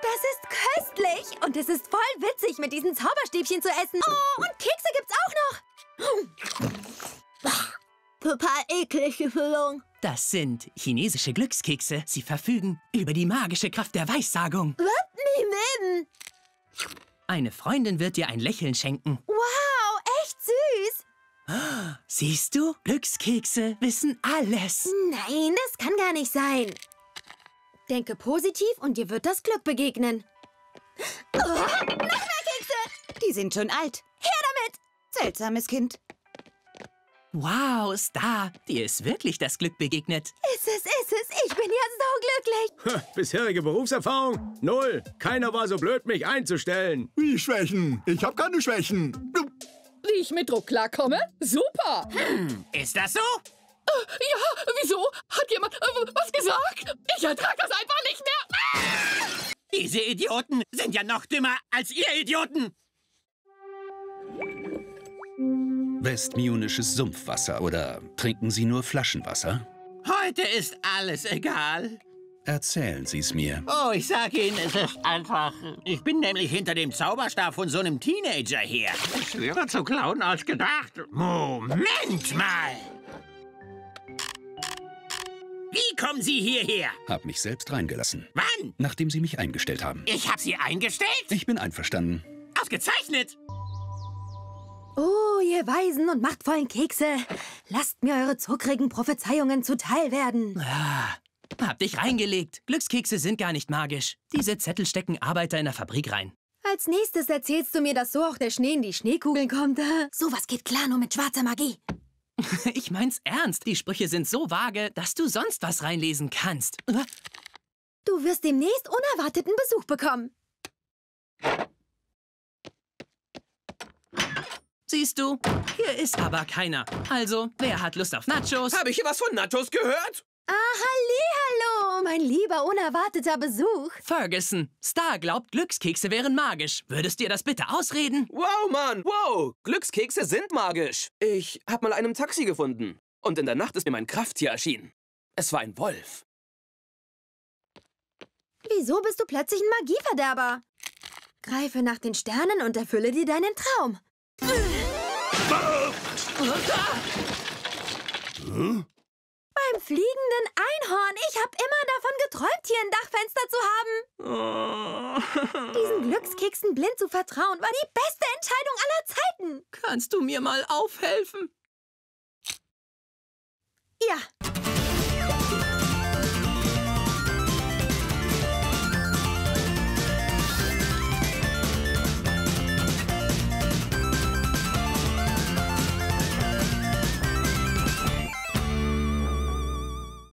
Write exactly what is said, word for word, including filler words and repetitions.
Das ist köstlich. Und es ist voll witzig, mit diesen Zauberstäbchen zu essen. Oh, und Kekse gibt's auch noch. Total eklig, die Füllung. Das sind chinesische Glückskekse. Sie verfügen über die magische Kraft der Weissagung. Wird nie leben. Eine Freundin wird dir ein Lächeln schenken. Wow, echt süß. Siehst du? Glückskekse wissen alles. Nein, das kann gar nicht sein. Denke positiv und dir wird das Glück begegnen. Oh, noch mehr Kekse! Die sind schon alt. Her damit! Seltsames Kind. Wow, Star, dir ist wirklich das Glück begegnet. Ist es, ist es. Ich bin ja so glücklich. Bisherige Berufserfahrung? Null. Keiner war so blöd, mich einzustellen. Wie Schwächen? Ich habe keine Schwächen. Wie ich mit Druck klarkomme? Super! Hm, ist das so? Äh, ja, wieso? Hat jemand äh, was gesagt? Ich ertrage das einfach nicht mehr. Ah! Diese Idioten sind ja noch dümmer als ihr Idioten. Westmunisches Sumpfwasser oder trinken Sie nur Flaschenwasser? Heute ist alles egal. Erzählen Sie es mir. Oh, ich sag Ihnen, es ist einfach... Ich bin nämlich hinter dem Zauberstab von so einem Teenager her. Schwerer zu klauen als gedacht. Moment mal! Wie kommen Sie hierher? Hab mich selbst reingelassen. Wann? Nachdem Sie mich eingestellt haben. Ich hab Sie eingestellt? Ich bin einverstanden. Ausgezeichnet! Oh, ihr weisen und machtvollen Kekse. Lasst mir eure zuckrigen Prophezeiungen zuteil werden. Ah, hab dich reingelegt. Glückskekse sind gar nicht magisch. Diese Zettel stecken Arbeiter in der Fabrik rein. Als nächstes erzählst du mir, dass so auch der Schnee in die Schneekugeln kommt. Sowas geht klar nur mit schwarzer Magie. Ich mein's ernst. Die Sprüche sind so vage, dass du sonst was reinlesen kannst. Du wirst demnächst unerwarteten Besuch bekommen. Siehst du, hier ist aber keiner. Also, wer hat Lust auf Nachos? Habe ich hier was von Nachos gehört? Ah, hallihallo, mein lieber unerwarteter Besuch. Ferguson, Star glaubt, Glückskekse wären magisch. Würdest dir das bitte ausreden? Wow, Mann, wow. Glückskekse sind magisch. Ich habe mal einem Taxi gefunden. Und in der Nacht ist mir mein Krafttier erschienen. Es war ein Wolf. Wieso bist du plötzlich ein Magieverderber? Greife nach den Sternen und erfülle dir deinen Traum. Hm? Beim fliegenden Einhorn. Ich habe immer davon geträumt, hier ein Dachfenster zu haben. Oh. Diesen Glückskeksen blind zu vertrauen, war die beste Entscheidung aller Zeiten. Kannst du mir mal aufhelfen? Ja.